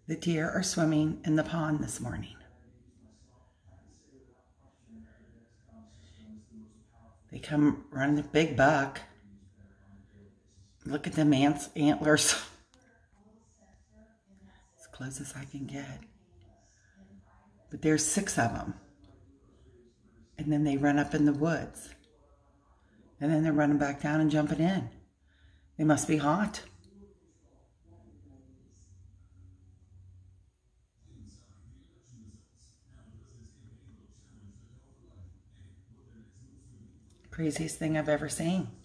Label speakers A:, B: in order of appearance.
A: The deer are swimming in the pond this morning. They come running the big buck. Look at them antlers. As close as I can get. But there's 6 of them. And then they run up in the woods. And then they're running back down and jumping in. They must be hot. Craziest thing I've ever seen.